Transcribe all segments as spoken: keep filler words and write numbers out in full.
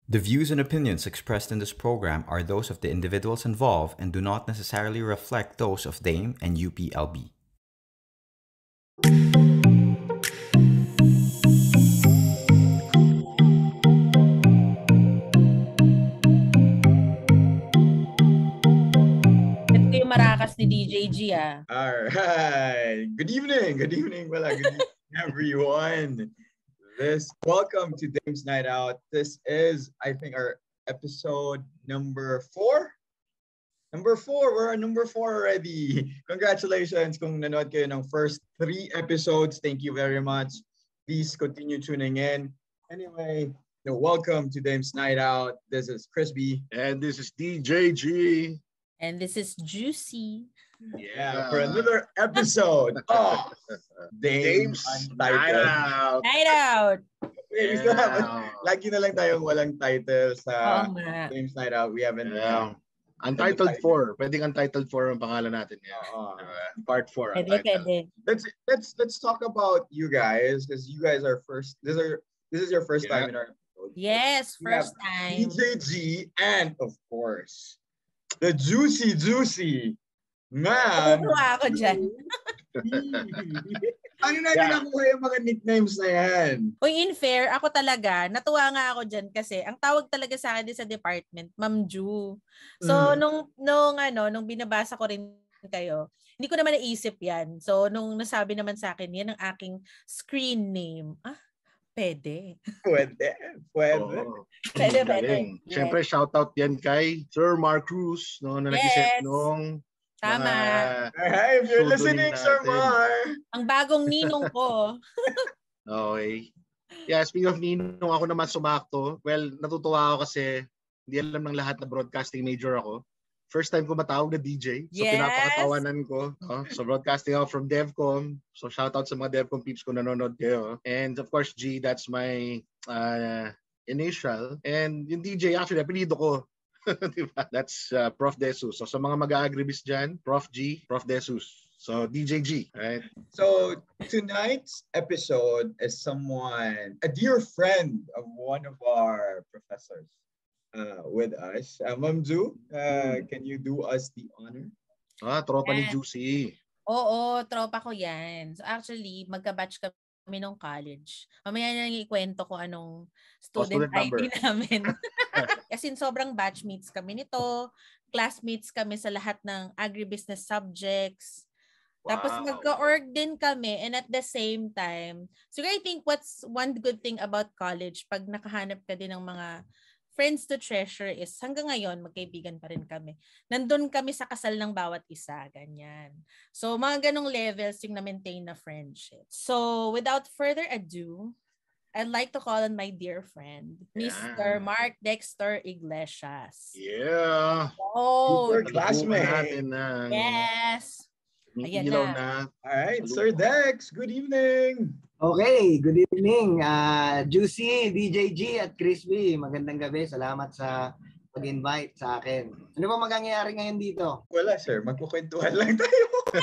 The views and opinions expressed in this program are those of the individuals involved and do not necessarily reflect those of Dame and U P L B. Ito yung marakas ni D J G ah. Alright. Good evening. Good evening, wala. Good evening, everyone. This welcome to Dame's Night Out. This is, I think, our episode number four. Number four. We're on number four already. Congratulations kung nanood kayo ng first three episodes. Thank you very much. Please continue tuning in. Anyway, no, welcome to Dame's Night Out. This is Crispy. And this is D J G. And this is Juicy. Yeah, for another episode of Dame's, Dame's Night Out. Night Out. Okay, we still have, lagi na lang tayong walang title sa Oo nga. Dame's Night Out. We haven't. Yeah. Untitled four. Pwedeng Untitled four ang pangalan natin. Yeah. Uh, Part four. Pwede, pwede. let's let's let's talk about you guys, because you guys are first. This are this is your first Yeah. time in our episode. Yes, We first D time. J G and of course the Juicy Juicy man. Natutuwa ako dyan. Ano na Yeah. nakuha yung mga nicknames na yan? Uy, in fair, ako talaga, natuwa nga ako dyan kasi ang tawag talaga sa akin din sa department, Ma'am Ju. So, Mm. nung, nung, ano, nung binabasa ko rin kayo, hindi ko naman naisip yan. So, nung nasabi naman sa akin, yan ang aking screen name. Ah, pwede. Pwede. Pwede. Oo. Pwede, Galing. pwede. Siyempre, shoutout yan kay Sir Mark Cruz, no, na nag-isip Yes. nung Tama. mga- Hey, if you're Susunin listening, Sir natin. Mar. Ang bagong ninong ko. Okay. Yeah, speaking of Ninong, ako naman sumakto. Well, natutuwa ako kasi hindi alam ng lahat na broadcasting major ako. First time ko matawag na D J. So, Yes. pinapakatawanan ko. No? So, broadcasting ako from DevCom. So, shoutout sa mga DevCom peeps kung nanonood kayo. And of course, G, that's my uh, initial. And yung D J, actually, apelido ko. Diba? That's uh, Prof Desus. So, sa mga mag-agribis dyan, Prof G, Prof Desus. So, D J G, right? So tonight's episode is someone, a dear friend of one of our professors uh, with us. Uh, Ma'am Ju, uh, can you do us the honor? Ah, tropa ni Yan. Juicy. Oo, tropa ko yan. So actually, magka-batch kami nung college. Mamaya na lang ikwento ko anong student, student number. I D namin. Kasi sobrang batchmates kami nito. Classmates kami sa lahat ng agribusiness subjects. Tapos Wow. magka-org din kami, and at the same time, so I think what's one good thing about college, pag nakahanap ka din ng mga friends to treasure is hanggang ngayon, magkaibigan pa rin kami. Nandun kami sa kasal ng bawat isa, ganyan. So mga ganong levels yung na-maintain na friendship. So without further ado, I'd like to call on my dear friend, Mister Yeah. Mark Dexter Iglesias. Yeah. Oh, Super classmate. Natin ng yes! Ayan ilaw na. na. All right, Sir Dex, good evening. Okay, good evening. Uh, Juicy, D J G at Crispy. Magandang gabi. Salamat sa pag-invite sa akin. Ano ba mangyayari ngayon dito? Wala, sir. Magkukwentuhan lang tayo.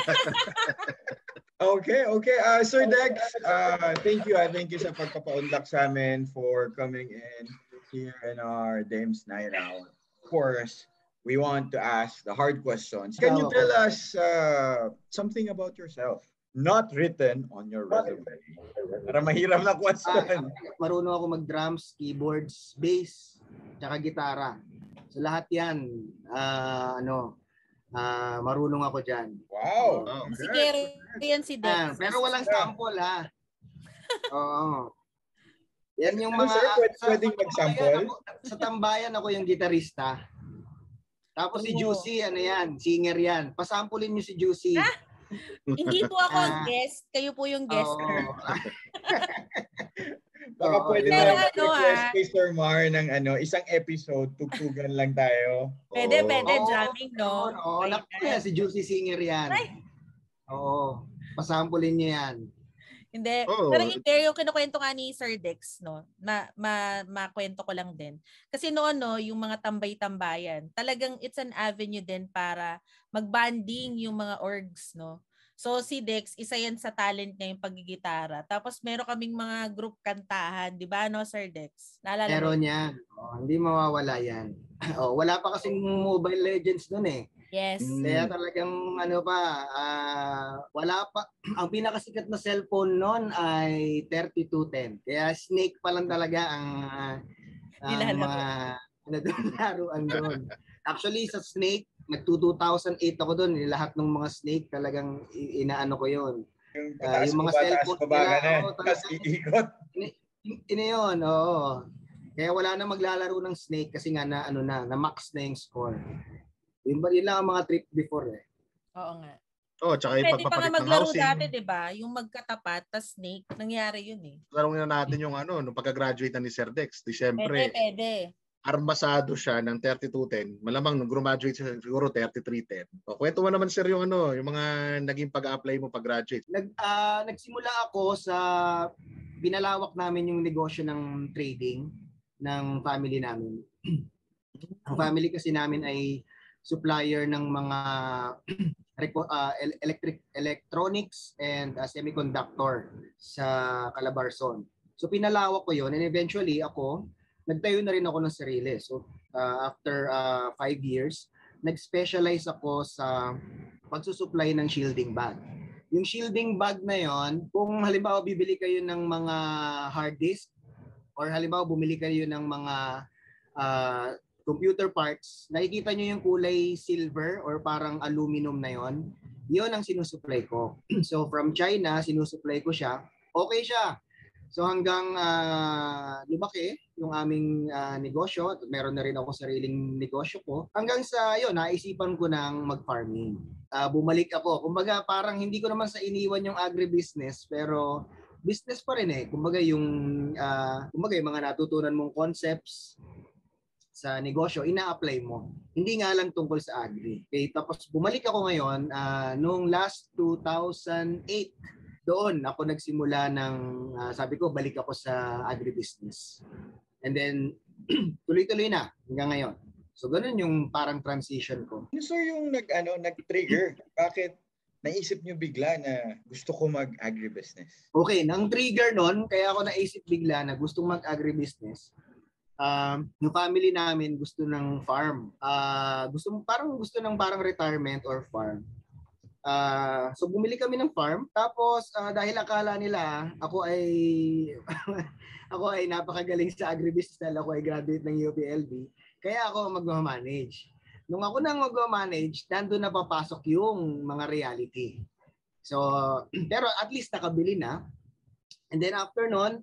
Okay, okay. Uh, Sir Dex, uh, thank you. Uh, thank you sa pagpapaunlak sa amin for coming in here in our Dame's Night Out. Of course, we want to ask the hard questions. Can you tell us uh, something about yourself? Not written on your resume. Para mahirap na question. Ah, marunong ako mag-drums, keyboards, bass, tsaka gitara. So lahat yan, ah, ano, ah, marunong ako dyan. Wow. Oh, Si Kero yan si Ah, Dex. pero walang sample ha. Oo. Yan yung Ano, mga... sir? Pwede- sa- pwedeng sa mag-sample? tambayan ako- Sa tambayan ako yung gitarista. Tapos si Oo. Juicy, ano yan, singer yan. Pasampulin niyo si Juicy. Ah! Hindi po ako ang Ah. guest. Kayo po yung guester. Oo. Baka Oo, pwede pero na ano, request ah. kay Sir Mar ng ano, isang episode, tugtugan lang tayo. Pwede, Oo. pwede. Oo, Jamming, no? Oo, oh, naku yan, si Juicy Singer yan. Ay. Oo, pasampulin niyo yan. Hindi. Oo. Pero in there, yung kinukwento nga ni Sir Dex, no? Ma, ma, makwento ko lang din. Kasi noon, no, yung mga tambay-tambayan, talagang it's an avenue din para magbanding yung mga orgs, no? So si Dex, isa yan sa talent niya yung paggigitara. Tapos meron kaming mga group kantahan, di ba no, Sir Dex? Naalala mo? Meron yan. Oh, hindi mawawala yan. Oh, wala pa kasing Mobile Legends noon eh. Yes. Kaya talagang ano pa, uh, wala pa. Ang pinakasikat na cellphone noon ay thirty-two ten. Kaya Snake pa lang talaga ang, uh, ang mga ano doon, laruan doon. Actually sa Snake, nag-two thousand eight ako doon. Lahat ng mga Snake talagang inaano ko yun. Yung Uh, pataas yung mga ko ba, cellphone taas ko ba, nila, oh, tapos iikot. Ina yun, oo. Kaya wala na maglalaro ng Snake kasi nga na ano na, na max na yung score. Yun ba yun lang ang mga trip before eh. Oo nga. Oh, tsaka yung Pwede pa nga pagpapalit ng maglaro housing. dati, di ba? Yung magkatapat, tas Snake, nangyari yun eh. Laro na natin yung ano, nung pagka-graduate na ni Sir Dex. Di syempre, Pwede, pwede. armasado siya ng thirty-two ten. Malamang nung graduate siya siguro thirty-three ten. O, kwento mo naman sir yung ano, yung mga naging pag-apply mo pag-graduate. Nag, uh, nagsimula ako sa binalawak namin yung negosyo ng trading ng family namin. Ang family kasi namin ay supplier ng mga uh, electric electronics and uh, semiconductor sa Calabarzon. So pinalawak ko yon and eventually ako nagtayo na rin ako ng sarili. So uh, after uh, five years, nag-specialize ako sa pagsusupply ng shielding bag. Yung shielding bag na yon, kung halimbawa bibili kayo ng mga hard disk or halimbawa bumili kayo ng mga uh, computer parts, nakikita nyo yung kulay silver or parang aluminum na yon, yon ang sinusupply ko. So from China, sinusupply ko siya. Okay siya. So hanggang uh, lumaki yung aming uh, negosyo, meron na rin ako sariling negosyo ko, hanggang sa yun, naisipan ko ng mag-farming. Uh, bumalik ako. Kumbaga parang hindi ko naman sa iniwan yung agribusiness, pero business pa rin eh. Kumbaga yung, uh, kumbaga yung mga natutunan mong concepts sa negosyo, ina-apply mo. Hindi nga lang tungkol sa agri. Okay, tapos bumalik ako ngayon uh, noong last two thousand eight. Doon ako nagsimula ng, uh, sabi ko, balik ako sa agribusiness. And then, tuloy-tuloy na hanggang ngayon. So, ganun yung parang transition ko. Ano sir yung nag, ano, nag-trigger? Bakit naisip nyo bigla na gusto ko mag-agribusiness? Okay, nang trigger nun, kaya ako naisip bigla na gusto mag-agribusiness. Um, yung family namin gusto ng farm. Uh, gusto parang gusto ng parang retirement or farm. Uh, so bumili kami ng farm, tapos uh, dahil akala nila ako ay ako ay napakagaling sa agribusiness dahil ako ay graduate ng U P L B, kaya ako magma-manage. Nung ako nang magma-manage, nandoon na papasok yung mga reality. So pero at least nakabili na. And then after noon,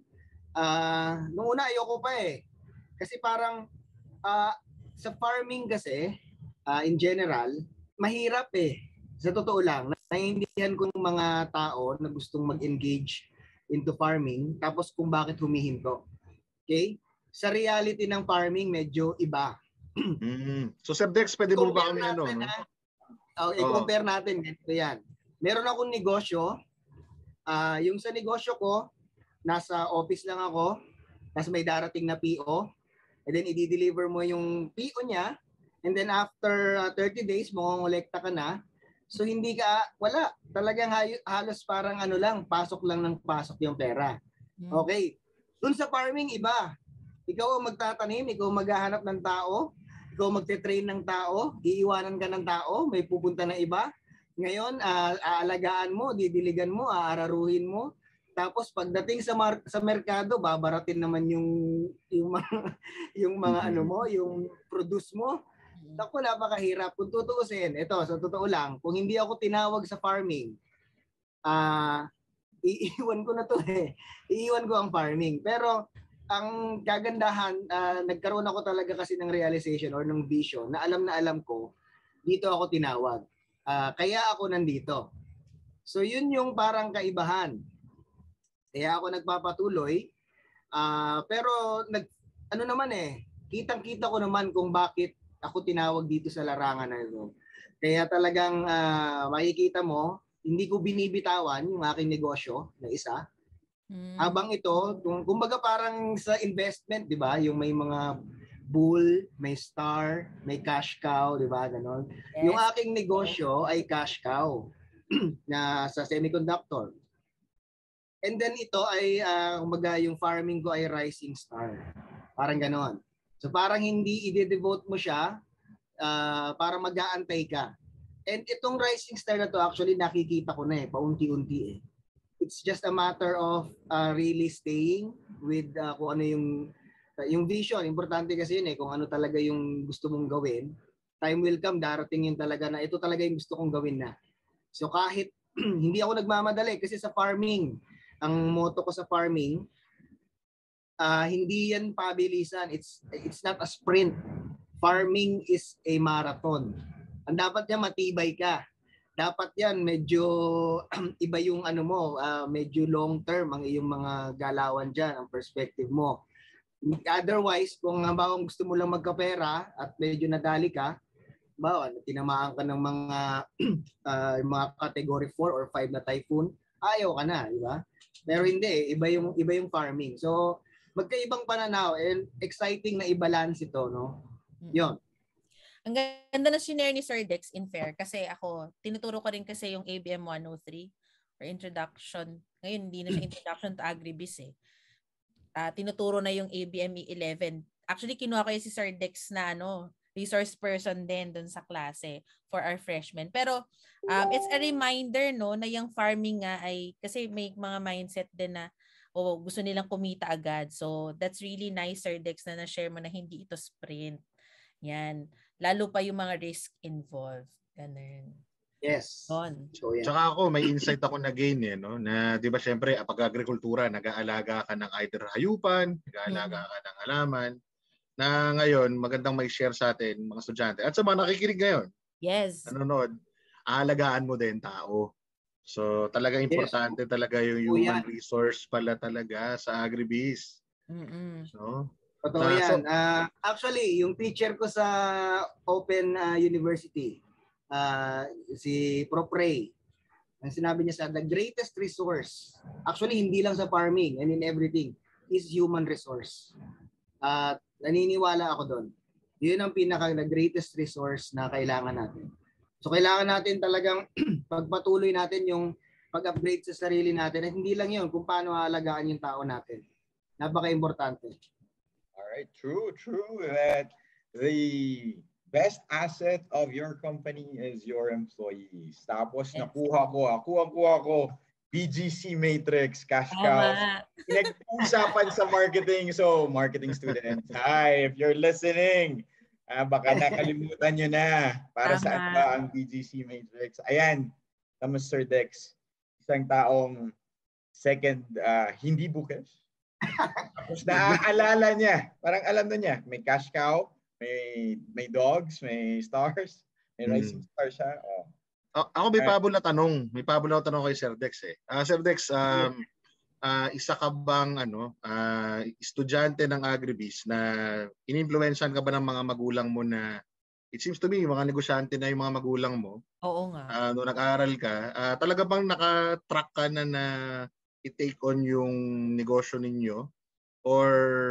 uh, nung una ayoko pa eh. Kasi parang uh, sa farming kasi uh, in general, mahirap eh. Sa totoo lang, naiintindihan ko ng mga tao na gustong mag-engage into farming, tapos kung bakit humihinto. Okay? Sa reality ng farming, medyo iba. Mm. So, Sir Dex, pwede mo ba kami ano? No? Oh, i-compare natin. Ganito yan. Meron akong negosyo. Uh, yung sa negosyo ko, nasa office lang ako, tapos may darating na P O, and then i-deliver mo yung P O niya, and then after uh, thirty days, mongolekta ka na. So hindi ka, wala. Talagang halos parang ano lang, pasok lang ng pasok yung pera. Okay. Doon sa farming, iba. Ikaw ang magtatanim, ikaw maghahanap ng tao, ikaw magte-train ng tao, iiwanan ka ng tao, may pupunta na iba. Ngayon, uh, aalagaan mo, didiligan mo, aararuhin mo. Tapos pagdating sa mar- sa merkado, babaratin naman yung yung mga yung mga mm-hmm. ano mo, yung produce mo. Ako, napakahirap. Kung tutuusin, ito, sa totoo lang, kung hindi ako tinawag sa farming, ah, uh, iiwan ko na to eh. Iiwan ko ang farming. Pero, ang kagandahan, uh, nagkaroon ako talaga kasi ng realization or ng vision na alam na alam ko, dito ako tinawag. Uh, kaya ako nandito. So, yun yung parang kaibahan. Kaya ako nagpapatuloy. Uh, pero, nag, ano naman eh, kitang-kita ko naman kung bakit ako tinawag dito sa larangan na ito. Kaya talagang uh, makikita mo, hindi ko binibitawan yung aking negosyo na isa. Mm. Habang ito, kung, kumbaga parang sa investment, di ba? Yung may mga bull, may star, may cash cow, di ba? Ganon. Yes. Yung aking negosyo ay cash cow. na sa semiconductor. And then ito ay uh, umaga yung farming ko ay rising star. Parang ganoon. So parang hindi i-devote mo siya uh, para mag-aantay ka. And itong rising star na to actually nakikita ko na eh, paunti-unti eh. It's just a matter of uh, really staying with uh, kung ano yung uh, yung vision. Importante kasi yun eh, kung ano talaga yung gusto mong gawin. Time will come, darating yun talaga na ito talaga yung gusto kong gawin na. So kahit hindi ako nagmamadali kasi sa farming, ang motto ko sa farming, uh, hindi yan pabilisan. It's it's not a sprint. Farming is a marathon. Ang dapat niya matibay ka. Dapat yan medyo iba yung ano mo, uh, medyo long term ang iyong mga galawan diyan, ang perspective mo. Otherwise, kung halimbawa gusto mo lang magkapera at medyo nadali ka, bawa tinamaan ka ng mga uh, mga category four or five na typhoon, ayaw ka na, di ba? Pero hindi, iba yung iba yung farming. So, magkaibang pananaw and exciting na i-balance ito, no? 'Yon. Ang ganda na shinare ni Sir Dex in fair kasi ako, tinuturo ko rin kasi yung A B M one oh three or introduction. Ngayon, hindi na siya introduction to agribiz eh. Uh, tinuturo na yung A B M E eleven. Actually, kinuha ko yung si Sir Dex na ano, resource person din dun sa klase for our freshmen. Pero um, it's a reminder no na yung farming nga ay kasi may mga mindset din na oh, gusto nilang kumita agad. So that's really nice, Sir Dex, na na-share mo na hindi ito sprint. Yan. Lalo pa yung mga risk involved. Ganun. Yes. On. So, yeah. Tsaka ako, may insight ako na gain eh, no? Na di ba syempre, pag agrikultura, nag-aalaga ka ng either hayupan, nag-aalaga ka ng halaman, na ngayon, magandang may share sa atin, mga estudyante. At sa mga nakikinig ngayon, yes. nanonood, aalagaan mo din tao. So, talaga importante yes. talaga yung human resource pala talaga sa agribiz. Mm-mm. So, totoo yan. Uh, actually, yung teacher ko sa Open uh, University, uh, si Prof Ray, ang sinabi niya sa the greatest resource, actually hindi lang sa farming and in everything, is human resource. At uh, naniniwala ako doon. Yun ang pinaka the greatest resource na kailangan natin. So kailangan natin talagang pagpatuloy natin yung pag-upgrade sa sarili natin at hindi lang yun kung paano aalagaan yung tao natin. Napaka-importante. Alright, true, true. That the best asset of your company is your employees. Tapos yes. nakuha ko, kuha-kuha ko, B G C matrix, cash cows. Pinag-uusapan sa marketing. So, marketing students, hi, if you're listening, uh, baka nakalimutan nyo na para Tama. Saan ba ang B G C matrix. Ayan, na Mister Dex, isang taong second, uh, hindi bookish. Tapos naaalala niya, parang alam na niya, may cash cow, may may dogs, may stars, may rising hmm. star siya. Oh. Ako may pabol na tanong. May pabol na tanong kay Sir Dex eh. Uh, Sir Dex, um, uh, isa ka bang ano, uh, estudyante ng agribiz na inimpluwensyahan ka ba ng mga magulang mo na it seems to me mga negosyante na yung mga magulang mo? Oo nga. Uh, nung nag-aaral ka, uh, talaga bang naka-track ka na na i-take on yung negosyo ninyo? Or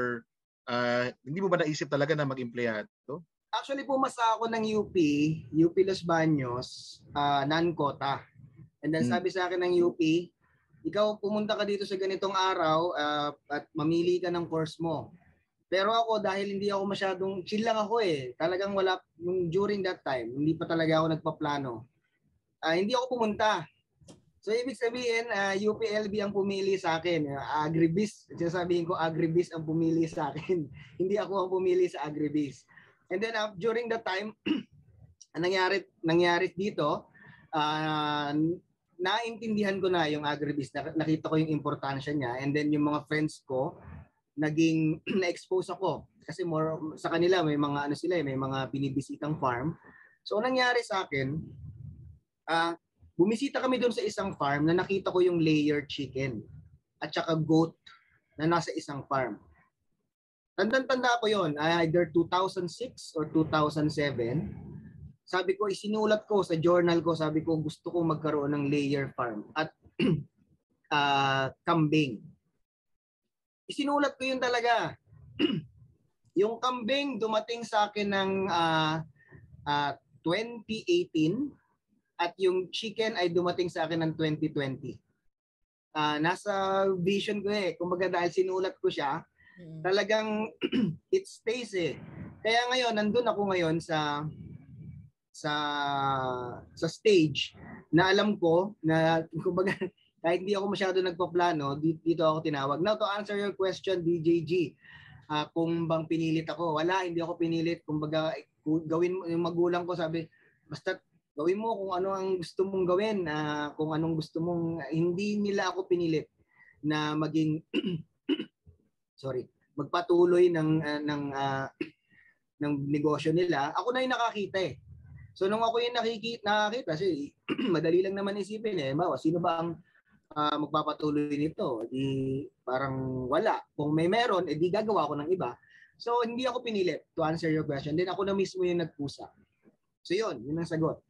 uh, hindi mo ba naisip talaga na mag-empleyado? Actually, pumasa ako ng U P, U P Los Baños, uh, non-quota. And then hmm. sabi sa akin ng U P, ikaw pumunta ka dito sa ganitong araw uh, at mamili ka ng course mo. Pero ako, dahil hindi ako masyadong, chill lang ako eh. Talagang wala, during that time, hindi pa talaga ako nagpaplano. Uh, hindi ako pumunta. So, ibig sabihin, uh, U P L B ang pumili sa akin. Uh, agribiz, sasabihin ko, agribiz ang pumili sa akin. Hindi ako ang pumili sa agribiz. And then uh, during that time, nangyari nangyari dito, uh, naintindihan ko na yung agribiz, nakita ko yung importansya niya, and then yung mga friends ko naging na-expose ako kasi more sa kanila may mga ano sila, may mga binibisitang farm. So nangyari sa akin, uh, bumisita kami doon sa isang farm na nakita ko yung layer chicken at saka goat na nasa isang farm. Tandang-tanda ko yon, either two thousand six or two thousand seven. Sabi ko, isinulat ko sa journal ko, sabi ko gusto ko magkaroon ng layer farm at uh, kambing. Isinulat ko yun talaga. Yung kambing dumating sa akin ng uh, uh, twenty eighteen At yung chicken ay dumating sa akin ng twenty twenty. Uh, nasa vision ko eh. Kumbaga dahil sinulat ko siya, mm. talagang it stays eh. Kaya ngayon, nandun ako ngayon sa sa sa stage na alam ko na kumbaga kahit hindi ako masyado nagpaplano, dito ako tinawag. Now to answer your question, D J G, uh, kung bang pinilit ako, wala, hindi ako pinilit. Kumbaga gawin mo, yung magulang ko sabi, basta gawin mo kung ano ang gusto mong gawin, uh, kung anong gusto mong, hindi nila ako pinilit na maging sorry, magpatuloy ng uh, ng uh, ng negosyo nila. Ako na yung nakakita eh. So nung ako yung nakikita, nakakita, kasi madali lang naman isipin eh, bawa, sino ba ang uh, magpapatuloy nito? Di parang wala. Kung may meron, edi gagawa ko ng iba. So hindi ako pinilit to answer your question. Then ako na mismo yung nagpusa. So yun, yun ang sagot.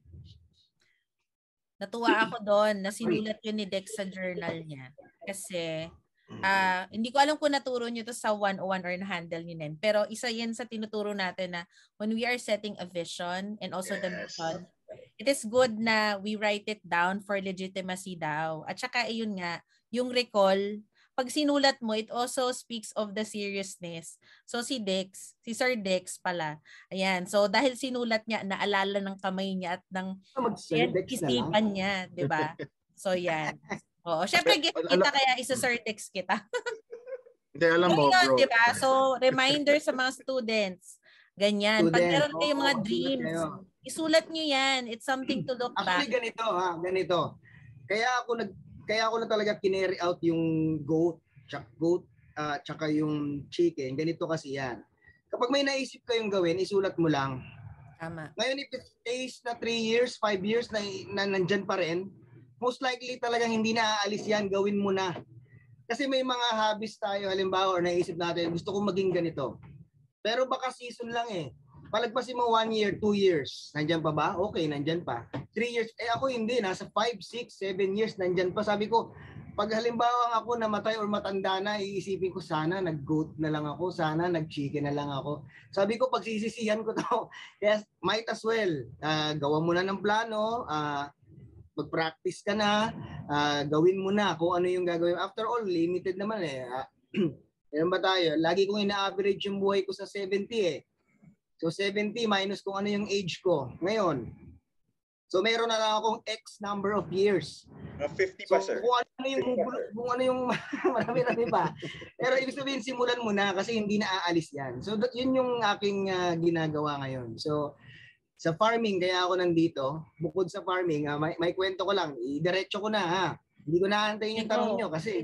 Natuwa ako doon na sinulat yun ni Dex sa journal niya. Kasi Uh, hindi ko alam kung naturo nyo to sa one oh one or na-handle nyo din. Pero isa yan sa tinuturo natin na when we are setting a vision and also yes. the mission, it is good na we write it down for legitimacy daw. At saka ayun nga, yung recall, pag sinulat mo, it also speaks of the seriousness. So si Dex, si Sir Dex pala, ayan. So dahil sinulat niya, naalala ng kamay niya at ng yan, isipan niya, di ba? So yan. Oo, syempre gift kita kaya isa-Sir Dex kita. Hindi, alam mo, bro. Di ba? So reminder sa mga students. Ganyan. Student, Pag meron kayong mga dreams, isulat nyo yan. It's something to look back. Actually, ganito ha, ganito. Kaya ako nag kaya ako na talaga kinary out yung goat, tsaka goat, uh, tsaka yung chicken. Ganito kasi yan. Kapag may naisip kayong gawin, isulat mo lang. Tama. Ngayon, if it stays na three years, five years na, na nandyan pa rin, most likely talagang hindi na aalis yan, gawin mo na. Kasi may mga hobbies tayo, halimbawa, or naisip natin, gusto kong maging ganito. Pero baka season lang eh. Palagpasin mo one year, two years, nandyan pa ba? Okay, nandyan pa. Three years, eh ako hindi, nasa five, six, seven years, nandyan pa. Sabi ko, pag halimbawa ako namatay or matanda na, iisipin ko sana nag-goat na lang ako, sana nag-chicken na lang ako. Sabi ko, pagsisisihan ko to. Yes, might as well. Uh, gawa mo na ng plano, ah, uh, mag-practice ka na, uh, gawin mo na kung ano yung gagawin. After all, limited naman eh. Yan ba tayo? Lagi kong ina-average yung buhay ko sa seventy eh. So seventy minus kung ano yung age ko ngayon. So meron na lang akong X number of years. Uh, fifty pa, so, sir. Kung ano yung, kung ano yung marami-rami pa. Pero ibig sabihin, simulan mo na kasi hindi na aalis yan. So yun yung aking uh, ginagawa ngayon. So sa farming, kaya ako nandito, bukod sa farming, uh, may, may kwento ko lang, idiretso ko na ha. Hindi ko naantayin yung tanong nyo kasi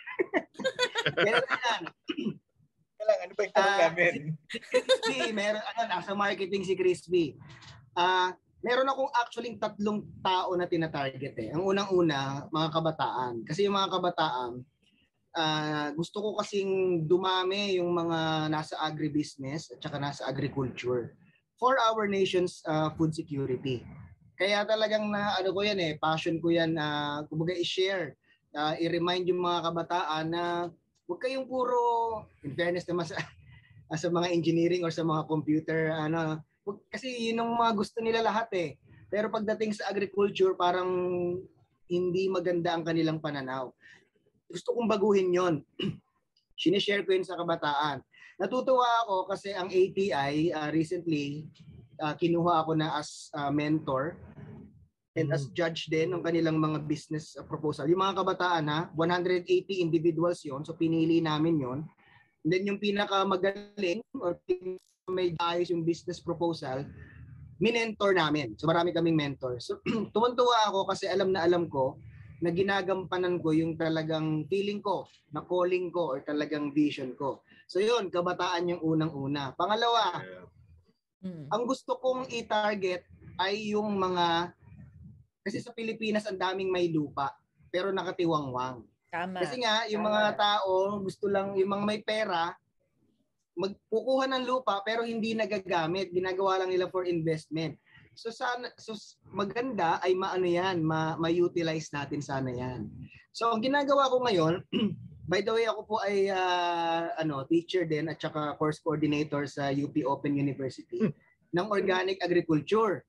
meron na yan. Ano ba yung tanong uh, namin? Si Crispy, meron, ano, nasa marketing si Crispy. Uh, meron akong actually tatlong tao na tinatarget eh. Ang unang-una, mga kabataan. Kasi yung mga kabataan, uh, gusto ko kasing dumami yung mga nasa agribusiness at saka nasa agriculture for our nation's uh, food security. Kaya talagang na ano ko yan eh, passion ko yan na uh, kumbaga i-share, uh, i-remind yung mga kabataan na huwag kayong puro, in fairness naman sa, sa mga engineering or sa mga computer, ano, wag, kasi yun ang mga gusto nila lahat eh. Pero pagdating sa agriculture, parang hindi maganda ang kanilang pananaw. Gusto kong baguhin yon. Sinishare ko yun sa kabataan. Natutuwa ako kasi ang A T I uh, recently uh, kinuha ako na as uh, mentor and as judge din ng kanilang mga business uh, proposal. Yung mga kabataan ha, one hundred eighty individuals yon, so pinili namin yon. And then yung pinakamagaling or may ayos yung business proposal, minentor namin. So marami kaming mentor. So tuwan-tuwa ako kasi alam na alam ko na ginagampanan ko yung talagang feeling ko, na calling ko or talagang vision ko. So yun, kabataan yung unang-una. Pangalawa, hmm. ang gusto kong i-target ay yung mga, kasi sa Pilipinas ang daming may lupa, pero nakatiwangwang. Tama. Kasi nga, yung mga tao, gusto lang, yung mga may pera, magkukuha ng lupa pero hindi nagagamit. Ginagawa lang nila for investment. So sana so maganda ay maano yan, ma, ma-utilize natin sana yan. So ang ginagawa ko ngayon, by the way ako po ay uh, ano, teacher din at saka course coordinator sa U P Open University ng organic agriculture.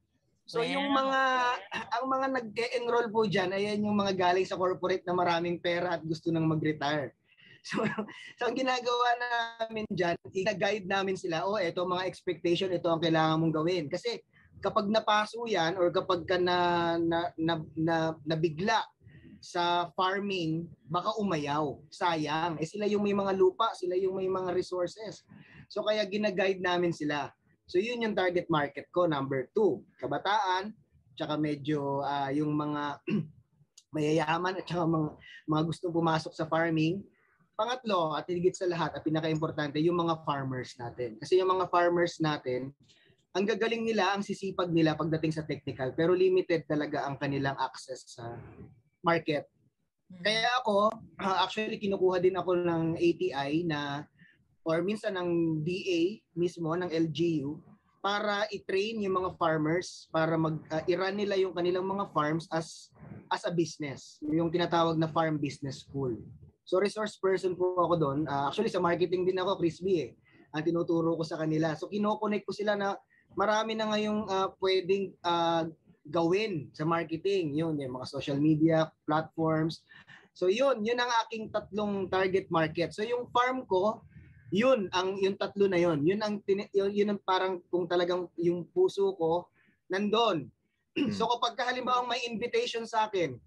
So Wow. yung mga, ang mga nag-enroll po dyan, ayan yung mga galing sa corporate na maraming pera at gusto nang mag-retire. So, so ang ginagawa namin dyan, i-guide namin sila, oh, ito mga expectation, ito ang kailangan mong gawin. Kasi kapag napaso yan or kapag ka na, na, na, na, nabigla sa farming, baka umayaw. Sayang. Eh sila yung may mga lupa, sila yung may mga resources. So kaya gina-guide namin sila. So yun yung target market ko. Number two, kabataan, tsaka medyo uh, yung mga mayayaman at tsaka mga, mga gustong pumasok sa farming. Pangatlo, at higit sa lahat, at pinaka-importante, yung mga farmers natin. Kasi yung mga farmers natin, ang gagaling nila, ang sisipag nila pagdating sa technical, pero limited talaga ang kanilang access sa market. Kaya ako, uh, actually kinukuha din ako ng A T I na or minsan ng D A mismo, ng L G U, para i-train yung mga farmers para mag uh, i-run nila yung kanilang mga farms as as a business, yung tinatawag na farm business school. So resource person po ako doon. Uh, actually sa marketing din ako, Chris B eh. Ang tinuturo ko sa kanila. So kino-connect ko sila na marami na ngayong uh, pwedeng uh, gawin sa marketing. Yun, yung mga social media platforms. So yun, yun ang aking tatlong target market. So yung farm ko, yun ang yung tatlo na yun. Yun ang yun, yun ang parang kung talagang yung puso ko nandoon. So kapag halimbawa may invitation sa akin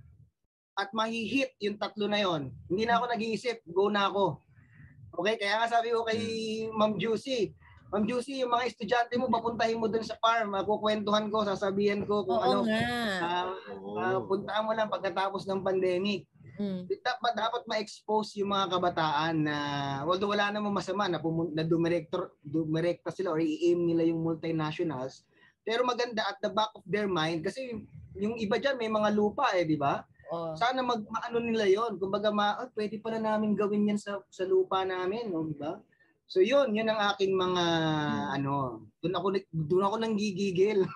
at mahihit yung tatlo na yon, hindi na ako nag-iisip, go na ako. Okay, kaya nga sabi ko kay Ma'am Juicy, Ma'am Juicy, yung mga estudyante mo, papuntahin mo dun sa farm, kukwentuhan ko, sasabihin ko kung Oo ano, nga. uh, uh, puntaan mo lang pagkatapos ng pandemic. Mm. Dapat, dapat ma-expose yung mga kabataan na, although wala namang masama na, pumun- na dumirektor, dumirekta sila or i-aim nila yung multinationals, pero maganda at the back of their mind, kasi yung iba dyan may mga lupa eh, di ba? Oh. Sana mag maano nila yon, kumbaga ma oh, pwede pala namin gawin yan sa sa lupa namin, no, di ba? So yun, yun ang aking mga hmm. ano, doon ako doon ako nang gigigil.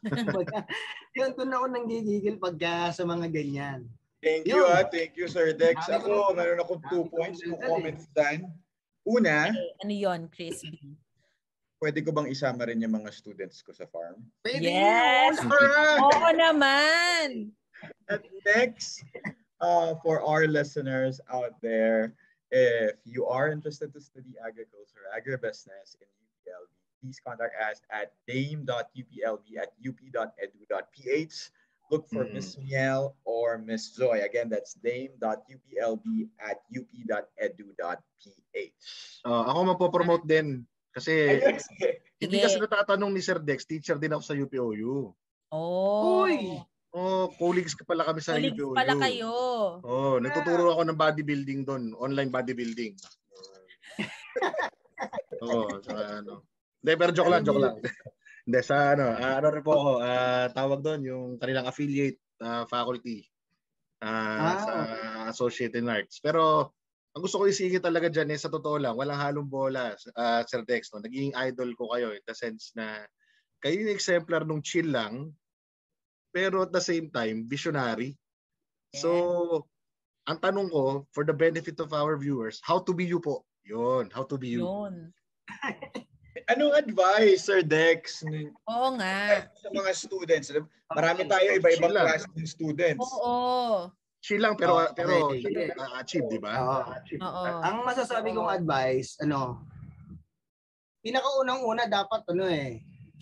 Yun, doon ako nang gigigil pagka sa mga ganyan. Thank yun. you ah, thank you Sir Dex. Ako, meron akong two points, two comments dyan. Una, okay, ano yun, Chris B? Pwede ko bang isama rin yung mga students ko sa farm? Pwede. Yes! Oo naman! And next, uh, for our listeners out there, if you are interested to study agriculture, agribusiness in U P L B, please contact us at dame dot u p l b at u p dot e d u dot p h. Look for mm-hmm. Miss Miel or Miss Zoe. Again, that's dame dot u p l b at u p dot e d u dot p h. Uh, ako mapopromote din. Kasi Ay, yes. hindi kasi natatanong ni Sir Dex, teacher din ako sa U P O U. Oh. Uy! Oh, colleagues pala kami sa colleagues U P O U. Pala kayo. Oh, nagtuturo ako ng bodybuilding doon, online bodybuilding. Oh, so ano. Hindi, pero joke lang, joke lang. Hindi, sa ano, uh, ano rin po ako, uh, tawag doon, yung kanilang affiliate uh, faculty uh, ah. sa Associate in Arts. Pero, ang gusto ko isingit talaga dyan eh, sa totoo lang, walang halong bola, uh, Sir Dex. No? Naging idol ko kayo in the sense na kayo yung exemplar nung chill lang, pero at the same time, visionary. Yeah. So, ang tanong ko, for the benefit of our viewers, how to be you po? Yun, how to be you. Yun. Anong advice, Sir Dex? Oo nga. Sa mga students. Marami tayo iba-ibang klase ng students. Oo. Chill lang, pero, oh, pero okay. uh, achieve, di ba? Oo. Oo. Ang masasabi kong advice, ano, pinakaunang-una dapat, ano eh,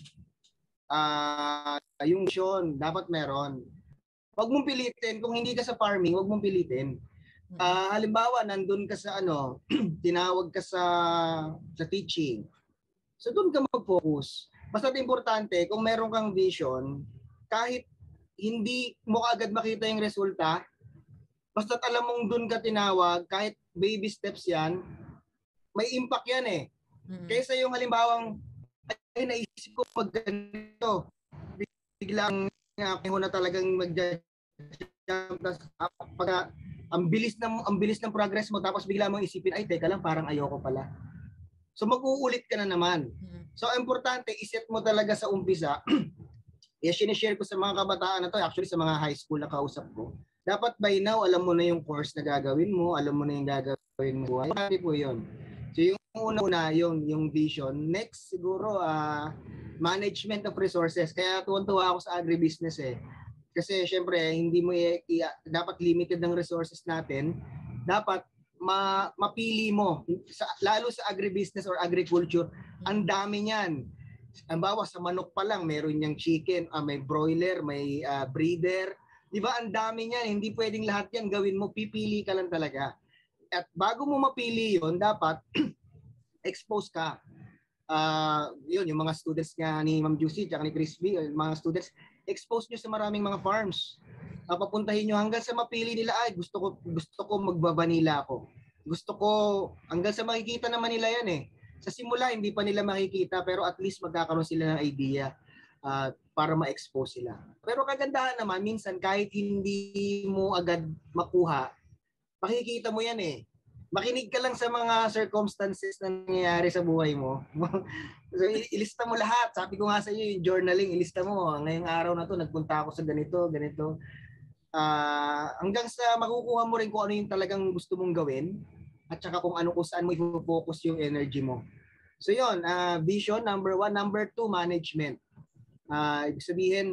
ah, uh, yung mission, dapat meron. Huwag mong pilitin, kung hindi ka sa farming, huwag mong pilitin. Uh, halimbawa, nandun ka sa ano, tinawag ka sa sa teaching. So doon ka mag-focus. Basta importante, kung meron kang vision, kahit hindi mo agad makita yung resulta, basta alam mong doon ka tinawag, kahit baby steps yan, may impact yan eh. Mm-hmm. Kaysa yung halimbawang, ay naisip ko pag ganito, biglang ako na talagang mag-jump, pag ang bilis ng ang bilis ng progress mo, tapos bigla mong isipin, ay teka lang, parang ayoko pala. So mag-uulit ka na naman. So importante, iset mo talaga sa umpisa. Yes, sinishare ko sa mga kabataan na to, actually sa mga high school na kausap ko. Dapat by now, alam mo na yung course na gagawin mo, alam mo na yung gagawin mo. Importante po yun. So yung una-una, yung, yung vision. Next, siguro, uh, management of resources. Kaya tuwan-tuwa ako sa agribusiness eh. Kasi syempre, hindi mo i- i- dapat limited ng resources natin. Dapat ma, mapili mo. Sa, lalo sa agribusiness or agriculture, ang dami niyan. Ang bawa sa manok pa lang, meron niyang chicken, uh, may broiler, may uh, breeder. Di ba? Ang dami niyan. Hindi pwedeng lahat yan gawin mo. Pipili ka lang talaga. At bago mo mapili yon dapat expose ka. Uh, yun, yung mga students nga ni Ma'am Juicy at ni Crispy, yung mga students, expose nyo sa maraming mga farms. Uh, papuntahin nyo hanggang sa mapili nila, ay gusto ko, gusto ko magbabanila ako. Gusto ko, hanggang sa makikita naman nila yan eh. Sa simula, hindi pa nila makikita, pero at least magkakaroon sila ng idea uh, para ma-expose sila. Pero kagandahan naman, minsan kahit hindi mo agad makuha, makikita mo yan eh. Makinig ka lang sa mga circumstances na nangyayari sa buhay mo. So, ilista mo lahat. Sabi ko nga sa iyo, yung journaling, ilista mo. Ngayong araw na to, nagpunta ako sa ganito, ganito. Uh, hanggang sa makukuha mo rin kung ano yung talagang gusto mong gawin at saka kung ano kung saan mo i-focus yung energy mo. So yun, uh, vision, number one. Number two, management. Uh, ibig sabihin,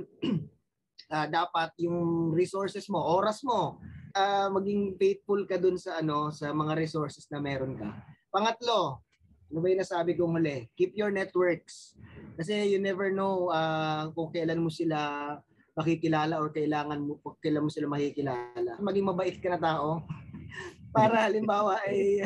uh, dapat yung resources mo, oras mo, uh, maging faithful ka dun sa ano sa mga resources na meron ka. Pangatlo, ano ba yung nasabi kong huli? Keep your networks. Kasi you never know uh, kung kailan mo sila makikilala or kailangan mo kailan mo sila makikilala. Maging mabait ka na tao para halimbawa ay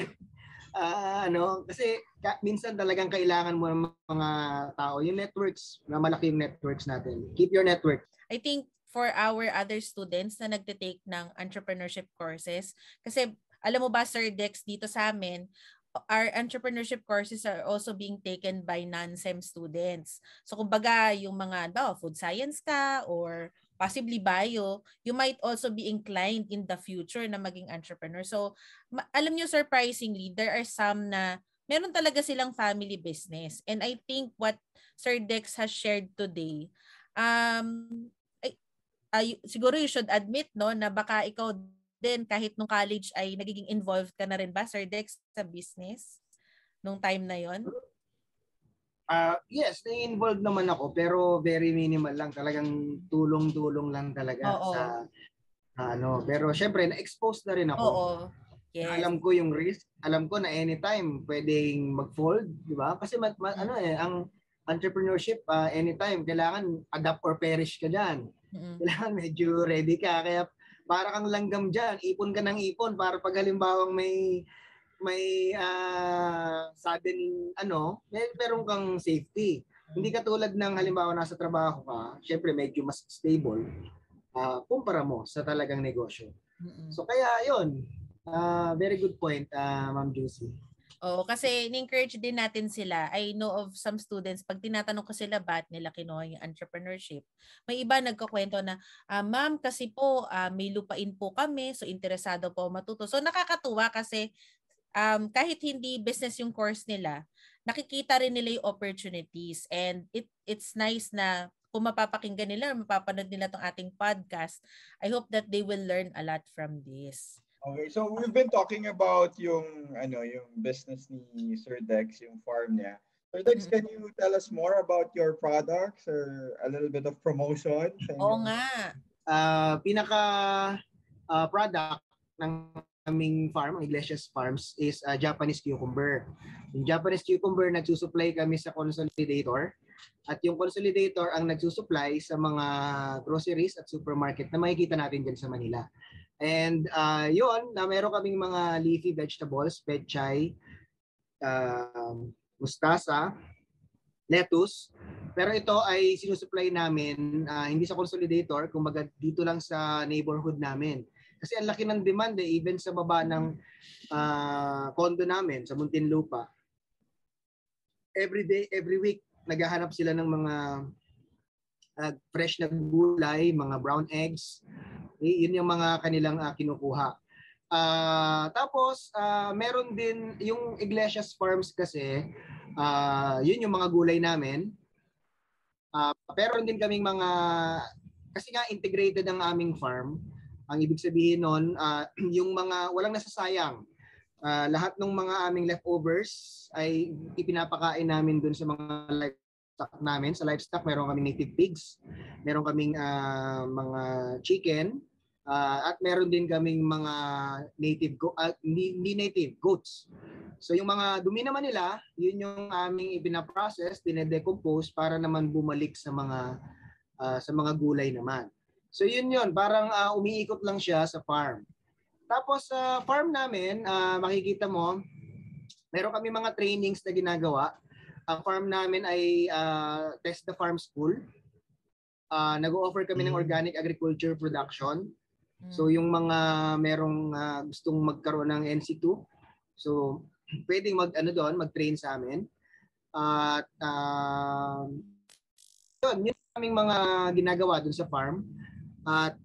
uh, ano kasi ka, minsan talagang kailangan mo ng mga tao yung networks na malaki yung networks natin. Keep your network. I think for our other students na nagte-take ng entrepreneurship courses, kasi alam mo ba Sir Dex, dito sa amin our entrepreneurship courses are also being taken by non-SEM students. So kumbaga yung mga oh, food science ka or possibly bio, you might also be inclined in the future na maging entrepreneur. So ma- alam nyo surprisingly, there are some na meron talaga silang family business. And I think what Sir Dex has shared today, um, ay, ay, siguro you should admit no na baka ikaw din kahit nung college ay nagiging involved ka na rin ba, Sir Dex, sa business nung time na yon? Uh, yes, na-involved naman ako pero very minimal lang. Talagang tulong-tulong lang talaga. Oo. Sa uh, ano. Pero syempre, na-expose na rin ako. Oo. Yes. Alam ko yung risk. Alam ko na anytime pwedeng mag-fold. Di ba? Kasi ma- ma- mm-hmm. ano eh, ang entrepreneurship, uh, anytime, kailangan adapt or perish ka dyan. Mm-hmm. Kailangan medyo ready ka. Kaya para kang langgam dyan, ipon ka ng ipon para pag halimbawang may may uh, sudden ano, may meron kang safety. Hindi katulad ng halimbawa nasa trabaho ka, syempre medyo mas stable uh, kumpara mo sa talagang negosyo. Mm-hmm. So kaya yun, uh, very good point, uh, Ma'am Juicy. Oo, kasi ni-encourage din natin sila. I know of some students, pag tinatanong ko sila ba't nila kinuha yung entrepreneurship, may iba nagkukwento na, ah, ma'am, kasi po uh, may lupain po kami, so interesado po matuto. So nakakatuwa kasi um, kahit hindi business yung course nila, nakikita rin nila yung opportunities. And it it's nice na kung mapapakinggan nila or mapapanood nila tong ating podcast, I hope that they will learn a lot from this. Okay, so we've been talking about yung ano yung business ni Sir Dex, yung farm niya. Sir Dex, can you tell us more about your products or a little bit of promotion? Oo nga. Uh, pinaka uh, product ng aming farm, Iglesias Farms, is uh, Japanese cucumber. Yung Japanese cucumber, nagsusupply kami sa consolidator. At yung consolidator ang nagsusupply sa mga groceries at supermarket na makikita natin dyan sa Manila. And uh, yun, na meron kaming mga leafy vegetables, pechay, uh, mustasa, lettuce. Pero ito ay sinusupply namin uh, hindi sa consolidator, kumbaga dito lang sa neighborhood namin. Kasi ang laki ng demand eh, even sa baba ng uh, condo namin sa Muntinlupa. Every day, every week, naghahanap sila ng mga uh, fresh na gulay, mga brown eggs. Eh, yun yung mga kanilang uh, kinukuha. Uh, tapos, uh, meron din yung Iglesias Farms kasi, uh, yun yung mga gulay namin. Uh, pero din kaming mga, kasi nga integrated ang aming farm. Ang ibig sabihin nun, uh, yung mga walang nasasayang. Uh, lahat ng mga aming leftovers ay ipinapakain namin dun sa mga livestock namin. Sa livestock, meron kaming native pigs, meron kaming uh, mga chicken, uh, at meron din kaming mga native, go- uh, hindi, hindi native, goats. So yung mga dumi naman nila, yun yung aming ipinaprocess, dinedecompose para naman bumalik sa mga uh, sa mga gulay naman. So yun yun, parang uh, umiikot lang siya sa farm. Tapos sa uh, farm namin, uh, makikita mo, meron kami mga trainings na ginagawa. Ang farm namin ay uh, Test the Farm School. Uh, nag-o-offer kami ng organic agriculture production. So yung mga merong uh, gustong magkaroon ng N C two, so pwedeng mag ano doon, mag-train sa amin. At uh, yun, yun aming mga ginagawa doon sa farm. At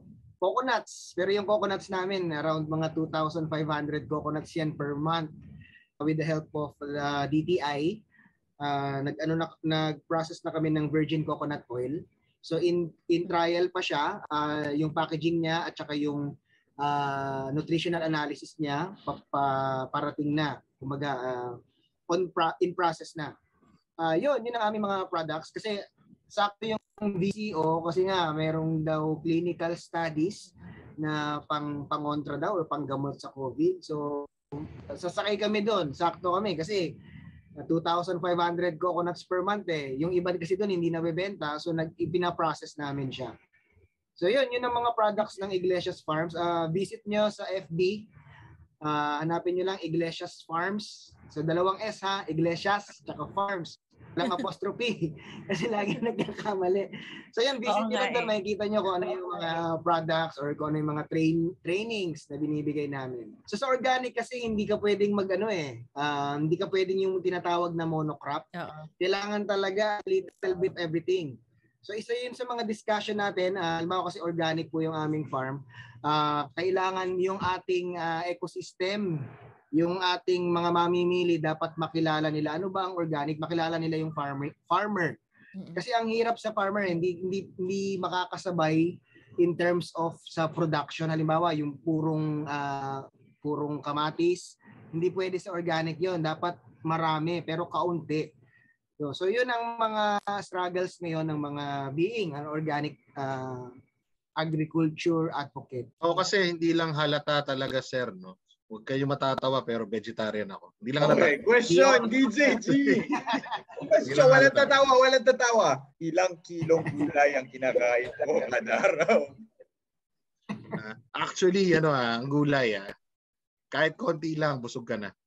coconuts, pero yung coconuts namin around mga two thousand five hundred coconuts yan per month. With the help of the D T I, uh, nag ano na, nag-process na kami ng virgin coconut oil. So in in trial pa siya, uh, yung packaging niya at saka yung uh, nutritional analysis niya pa, pa, parating na, kumaga uh, on pro, in process na. Uh, yun, yun ang aming mga products kasi sakto yung V C O kasi nga merong daw clinical studies na pang pangontra daw or panggamot sa COVID. So sasakay kami doon, sakto kami kasi two thousand five hundred coconuts per month eh. Yung iba kasi doon hindi nabebenta, so nag-ipina-process namin siya. So yun, yun ang mga products ng Iglesias Farms. Uh, visit nyo sa F B. Uh, hanapin nyo lang Iglesias Farms. So dalawang S ha, Iglesias tsaka Farms. Walang apostrophe kasi lagi nagkakamali. So yan, visit nyo lang doon, makikita nyo kung ano yung mga products or kung ano yung mga train trainings na binibigay namin. So sa organic kasi hindi ka pwedeng mag ano eh, uh, hindi ka pwedeng yung tinatawag na monocrop. Uh-huh. Kailangan talaga little bit everything. So isa yun sa mga discussion natin, uh, halimbawa kasi organic po yung aming farm, uh, kailangan yung ating uh, ecosystem, yung ating mga mamimili dapat makilala nila ano ba ang organic, makilala nila yung farmer farmer kasi ang hirap sa farmer, hindi hindi hindi makakasabay in terms of sa production. Halimbawa yung purong uh, purong kamatis, hindi pwede sa organic yon, dapat marami pero kaunti. So, so yun ang mga struggles ngayon ng mga being an organic uh, agriculture advocate. O kasi hindi lang halata talaga sir, no? Huwag kayo matatawa pero vegetarian ako. Hindi lang okay, halata. question, D J G. Question, walang tatawa, walang tatawa. Ilang kilong gulay ang kinakain mo kada araw? Uh, actually, ano ah, ang gulay ah, kahit konti lang, busog ka na.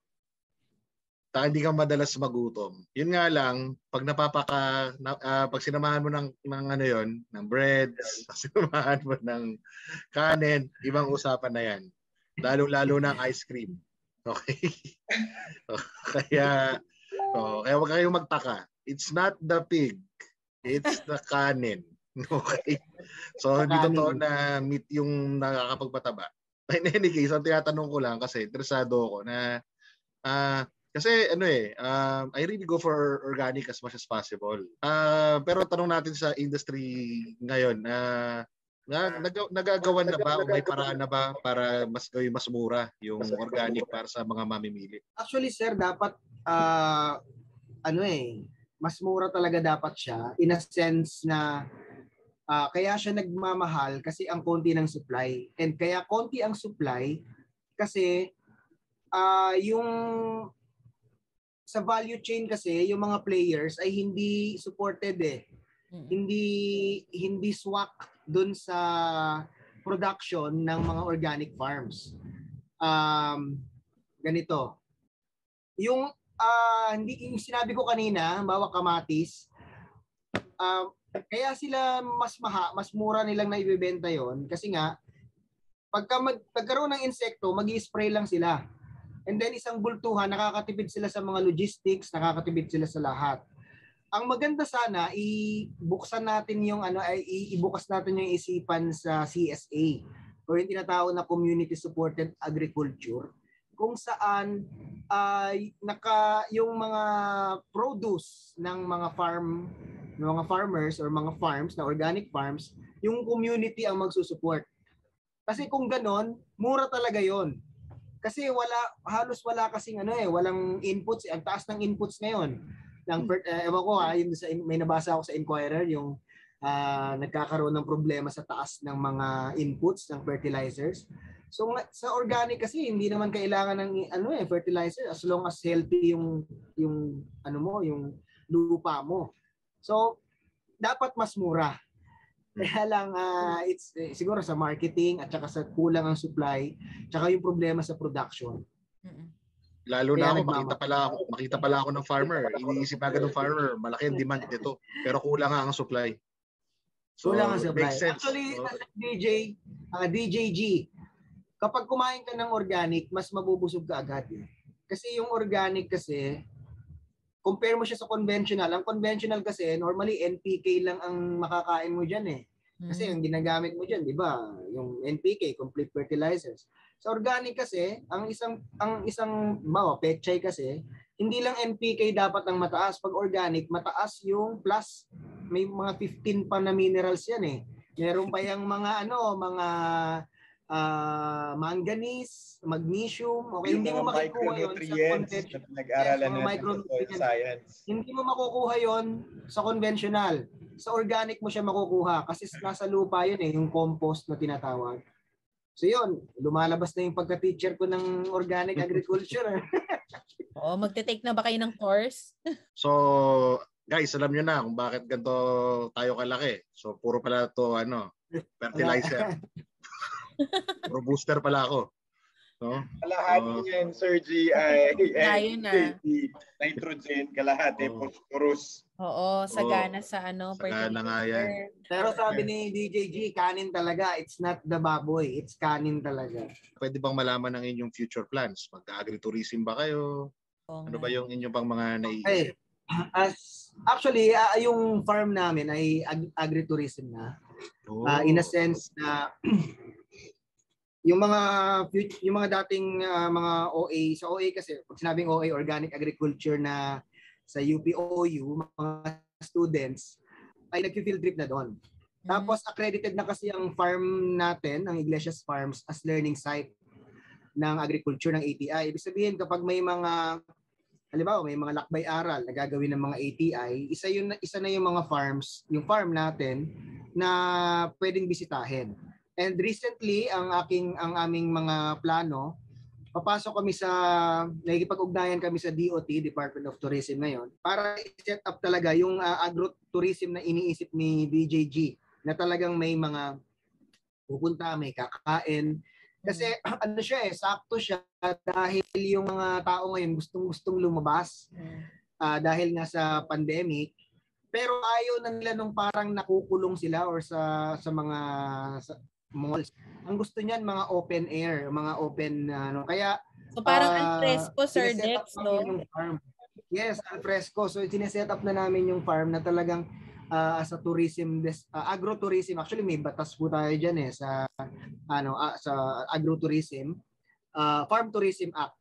Ta hindi ka madalas magutom. Yun nga lang, pag napapaka, na, uh, pag sinamahan mo ng, ng ano yon, ng breads, pag sinamahan mo ng kanin, ibang usapan na yan. Lalo-lalo ng ice cream. Okay? kaya, oh, kaya huwag kayong magtaka. It's not the pig. It's the kanin. Okay? So, hindi totoo na meat yung nakakapagpataba. In any case, ang tinatanong ko lang kasi interesado ako na uh, kasi ano eh, um, I really go for organic as much as possible. Uh, pero tanong natin sa industry ngayon, uh, Nag, nag, nagagawan na ba o may paraan na ba para mas gawin mas mura yung organic para sa mga mamimili? Actually sir, dapat uh, ano eh, mas mura talaga dapat siya in a sense na uh, kaya siya nagmamahal kasi ang konti ng supply. And kaya konti ang supply kasi uh, yung sa value chain kasi yung mga players ay hindi supported eh. Mm-hmm. Hindi hindi swak doon sa production ng mga organic farms. Um, ganito. Yung uh, hindi yung sinabi ko kanina, bawa kamatis, uh, kaya sila mas maha, mas mura nilang naibebenta yon kasi nga pagka mag, pagkaroon ng insekto, magi-spray lang sila. And then isang bultuhan, nakakatipid sila sa mga logistics, nakakatipid sila sa lahat. Ang maganda sana ibuksan natin yung ano ay ibukas natin yung isipan sa C S A o yung tinatawag na community supported agriculture kung saan ay uh, naka yung mga produce ng mga farm ng mga farmers or mga farms na organic farms, yung community ang magsusupport. Kasi kung ganon, mura talaga yon. Kasi wala, halos wala kasing ano eh, walang inputs. Ang taas ng inputs ngayon. Ng, uh, ewan ko ha, yung sa, may nabasa ako sa Inquirer, yung uh, nagkakaroon ng problema sa taas ng mga inputs ng fertilizers. So sa organic kasi hindi naman kailangan ng ano eh fertilizer as long as healthy yung yung ano mo, yung lupa mo. So dapat mas mura. Kaya lang uh, it's eh, siguro sa marketing at saka sa kulang ang supply, saka yung problema sa production. Lalo na ako, makita pala ako, makita pala ako ng farmer. Iniisip agad ng farmer, malaki ang demand nito, pero kulang nga ang supply. So, kulang ang supply. makes sense. Actually, so, D J, uh, D J G, kapag kumain ka ng organic, mas mabubusog ka agad. Eh. Kasi yung organic kasi, compare mo siya sa conventional. Ang conventional kasi, normally N P K lang ang makakain mo dyan eh. Kasi ang ginagamit mo dyan, di ba? Yung N P K, complete fertilizers. Sa organic kasi, ang isang, ang isang, bawa, pechay kasi, hindi lang N P K dapat ang mataas. Pag organic, mataas yung plus. May mga fifteen pa na minerals yan eh. Meron pa yung mga ano, mga uh, manganese, magnesium. Okay, hindi mo makukuha yun sa conventional. Nag-aralan yes, natin sa soil science. Hindi mo makukuha yun sa conventional. Sa organic mo siya makukuha kasi nasa lupa yun eh, yung compost na tinatawag. So yun, lumalabas na yung pagka-teacher ko ng organic agriculture. Oo, magte-take na ba kayo ng course? So, guys, alam nyo na kung bakit ganito tayo kalaki. So, puro pala to ano, fertilizer. Puro booster pala ako. No? Kalahati so, niyan, Sir G, ay, ay na. nitrogen, kalahati, oh. phosphorus. Oo, sagana oh, sa ano, sagana nga yan. Pero sabi ni D J G, kanin talaga. It's not the baboy. It's kanin talaga. Pwede bang malaman ng inyong future plans? Mag-agritourism ba kayo? Oh, ano ba yung inyong pang mga naiisip? Hey, as, actually, uh, yung farm namin ay ag- agritourism na. Oh. Uh, in a sense na yung mga yung mga dating uh, mga O A, sa O A kasi, pag sinabing O A, organic agriculture na sa U P O U, mga students, ay nag-field trip na doon. Mm-hmm. Tapos accredited na kasi ang farm natin, ang Iglesias Farms, as learning site ng agriculture ng A T I. Ibig sabihin, kapag may mga, halimbawa, may mga lakbay-aral na gagawin ng mga A T I, isa, yun, isa na yung mga farms, yung farm natin, na pwedeng bisitahin. And recently, ang aking ang aming mga plano, papasok kami sa, nakikipag-ugnayan kami sa D O T, Department of Tourism ngayon, para i-set up talaga yung uh, agro-tourism na iniisip ni D J G, na talagang may mga pupunta, may kakain. Kasi ano siya eh, sakto siya dahil yung mga tao ngayon gustong-gustong lumabas uh, dahil nga sa pandemic. Pero ayaw na nila nung parang nakukulong sila or sa sa mga sa malls. Ang gusto niyan mga open air, mga open ano. Kaya so parang uh, alfresco, Sir Dex, no? Yung farm. Yes, alfresco. So sineset up na namin yung farm na talagang uh, as a tourism uh, agro-tourism. Actually may batas po tayo diyan eh sa ano uh, sa agro-tourism, uh, Farm Tourism Act.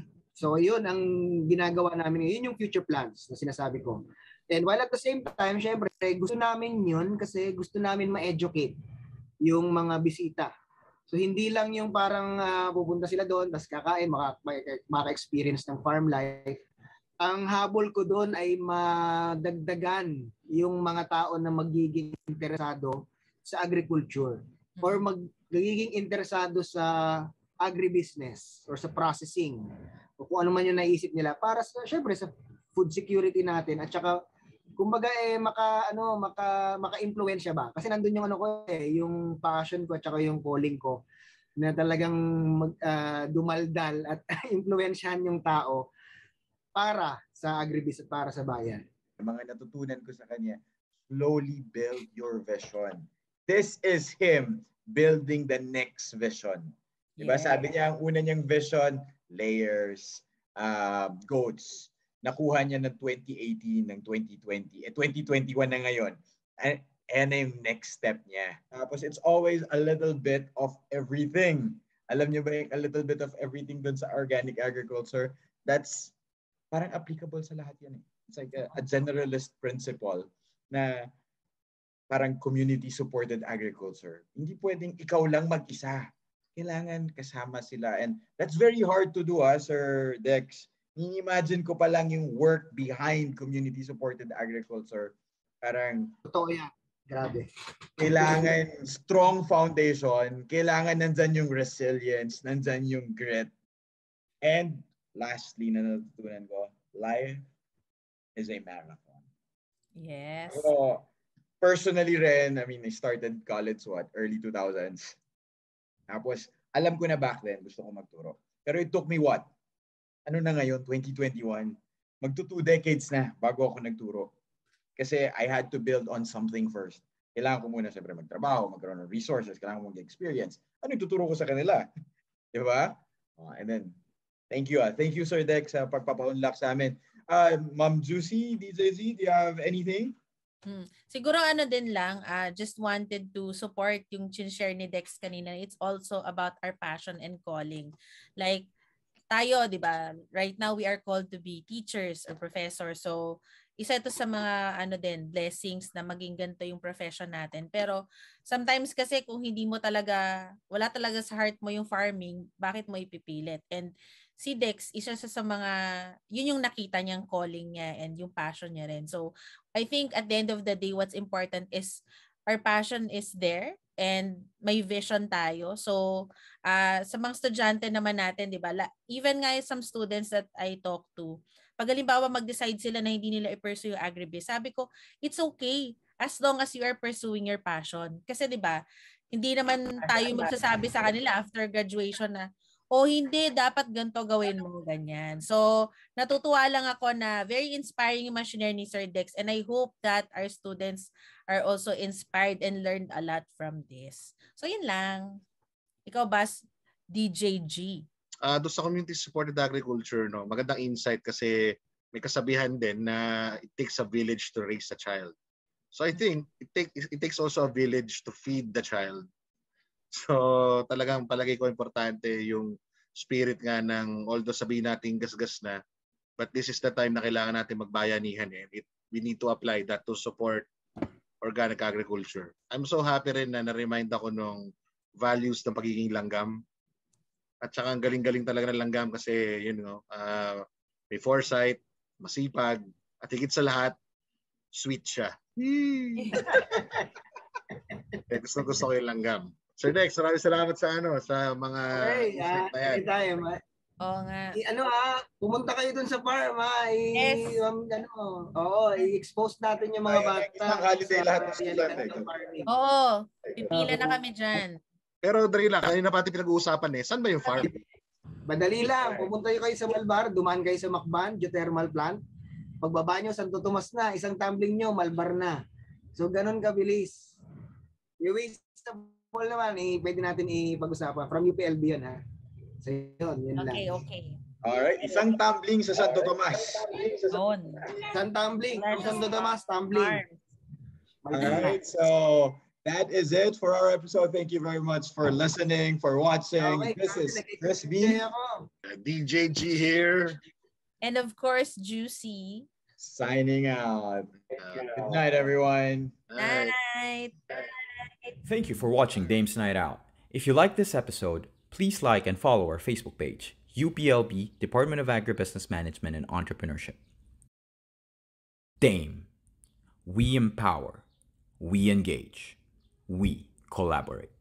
So yun ang ginagawa namin. Yun yung future plans na sinasabi ko. And while at the same time, syempre, gusto namin yun kasi gusto namin ma-educate yung mga bisita. So hindi lang yung parang uh, pupunta sila doon, tapos kakain, maka, maka-experience ng farm life. Ang habol ko doon ay madagdagan yung mga tao na magiging interesado sa agriculture or magiging interesado sa agribusiness or sa processing o kung ano man yung naisip nila para sa, syempre, sa food security natin at saka kumbaga eh maka ano maka maka-impluwensya ba kasi nandoon yung ano ko eh yung passion ko at saka yung calling ko na talagang mag, uh, dumaldal at impluwensyahan yung tao para sa agribusiness para sa bayan. Mga natutunan ko sa kanya, slowly build your vision. This is him building the next vision. Diba? Yeah. Sabi niya ang una niyang vision, layers, uh, goats. Nakuha niya ng twenty eighteen, ng twenty twenty. Eh, twenty twenty-one na ngayon. And, and yung next step niya. Tapos it's always a little bit of everything. Alam niyo ba yung a little bit of everything dun sa organic agriculture? That's parang applicable sa lahat yan eh. It's like a, a generalist principle na parang community-supported agriculture. Hindi pwedeng ikaw lang mag-isa. kailangan kasama sila. And that's very hard to do, ah, Sir Dex. Ni-imagine ko pa lang yung work behind community-supported agriculture. Parang, Totoo yan. Grabe. kailangan strong foundation, kailangan nandyan yung resilience, nandyan yung grit. And lastly na natutunan ko, life is a marathon. Yes. So, personally rin, I mean, I started college, what, early two thousands. Tapos, alam ko na back then, gusto ko magturo. Pero it took me what? Ano na ngayon, twenty twenty-one? Magto two decades na bago ako nagturo. Kasi I had to build on something first. Kailangan ko muna siyempre magtrabaho, magkaroon ng resources, kailangan ko mag-experience. Ano yung tuturo ko sa kanila? Di ba? Oh, and then, thank you. Ah. Thank you, Sir Dex, sa pagpapaunlak sa amin. Uh, Ma'am Juicy, D J Z, do you have anything? Hmm. Siguro ano din lang, uh, just wanted to support yung share ni Dex kanina. It's also about our passion and calling. Like, tayo, di ba? Right now, we are called to be teachers or professors. So, isa ito sa mga ano din, blessings na maging ganito yung profession natin. Pero, sometimes kasi kung hindi mo talaga, wala talaga sa heart mo yung farming, bakit mo ipipilit? And si Dex, isa sa, sa mga, yun yung nakita niyang calling niya and yung passion niya rin. So, I think at the end of the day, what's important is our passion is there and may vision tayo. So, uh, sa mga estudyante naman natin, di ba, even nga some students that I talk to, pag halimbawa mag-decide sila na hindi nila i-pursue yung agribusiness, sabi ko, it's okay as long as you are pursuing your passion. Kasi di ba, hindi naman tayo magsasabi sa kanila after graduation na, o hindi, dapat ganito gawin mo, ganyan. So, natutuwa lang ako na very inspiring yung machinery ni Sir Dex and I hope that our students are also inspired and learned a lot from this. So, yun lang. Ikaw, Bas, D J G. Uh, doon sa community-supported agriculture, no, magandang insight kasi may kasabihan din na it takes a village to raise a child. So, I think it, take, it takes also a village to feed the child. So, talagang palagay ko importante yung spirit nga ng, although sabihin natin gasgas na, but this is the time na kailangan natin magbayanihan. Eh. It, we need to apply that to support organic agriculture. I'm so happy rin na na-remind ako nung values ng pagiging langgam. At saka ang galing-galing talaga ng langgam kasi, you know, uh, may foresight, masipag, at higit sa lahat, sweet siya. Eh, gusto, gusto ko yung langgam. Sir Dex, maraming salamat sa ano sa mga Okay, insight na yan. anytime. ah. Oo nga. I, ano ah, pumunta kayo dun sa farm ah. I, Yes. um, ano, oo, i-expose natin yung mga Ay, bata. isang holiday sa lahat ng realidad estudyante. ng farming. Oo, pipila na kami dyan. Pero dali lang, kanina pati pinag-uusapan eh. Saan ba yung farm? Madali lang, pupunta kayo sa Malbar, dumaan kayo sa Macban, geothermal plant. Pagbaba nyo, Santo Tomas na, isang tumbling nyo, Malbar na. So, ganun kabilis. Yung wasteful naman, eh, pwede natin ipag-usapan. From U P L B yun, ha? So, yun, yun Okay, lang. okay. Alright, isang tumbling sa Santo Tomas. Doon. Isang tumbling, kung Santo Tomas, tumbling. Alright, so that is it for our episode. Thank you very much for listening, for watching. Okay, This is Chris B. ako. D J G here. And of course, Juicy. Signing out. Uh, Good night, everyone. Alright. Night. Thank you for watching Dame's Night Out. If you like this episode, please like and follow our Facebook page, U P L B, Department of Agribusiness Management and Entrepreneurship. Dame. We empower. We engage. We collaborate.